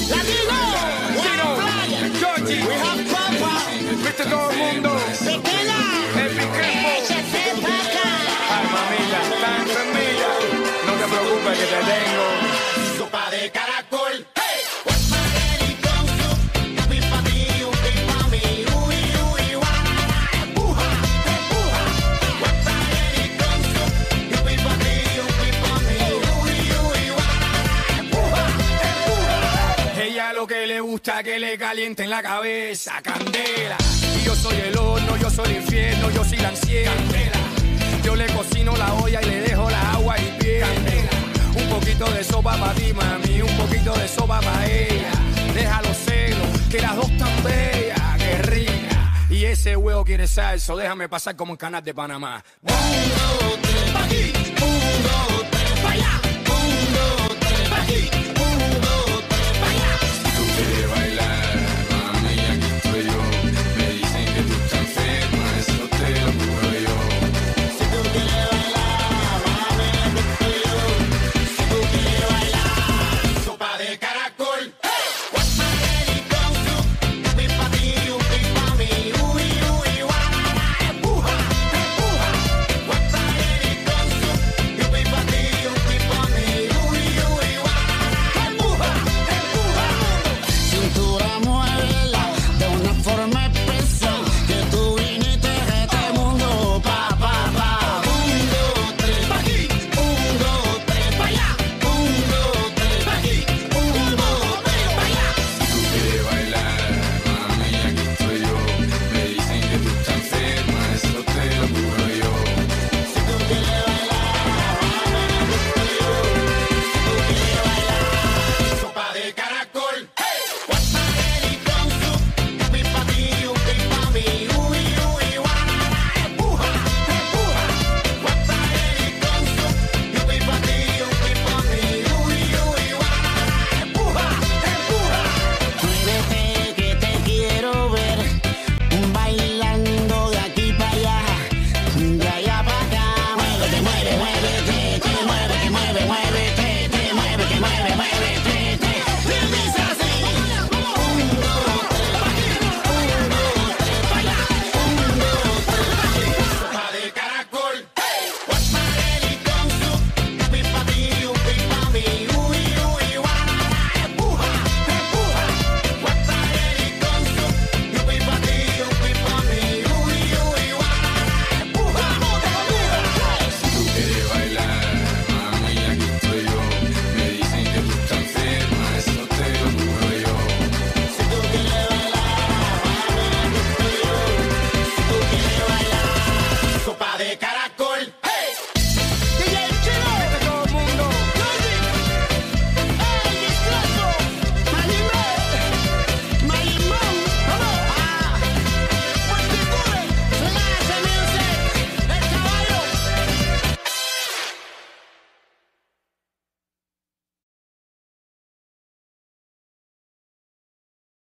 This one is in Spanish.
Latino, Georgie, we have Papa, viste todo el mundo. Pequeña, El piquepo. échate pa' acá. Ay, mamita, tan enfermilla. No te preocupes que te tengo. Sopa de caracol. Lo que le gusta que le calienten la cabeza, candela. Y yo soy el horno, yo soy el infierno, yo soy la ansiedad, candela. Yo le cocino la olla y le dejo la agua hirviendo, candela. Un poquito de sopa para ti, mami, un poquito de sopa para ella. Deja los celos, que las dos tan bellas, que rica. Y ese huevo quiere salsa, déjame pasar como en Canal de Panamá. 1, 2, 3, pa' aquí, 1, 2, 3, pa' allá, 1, 2, 3, pa' aquí.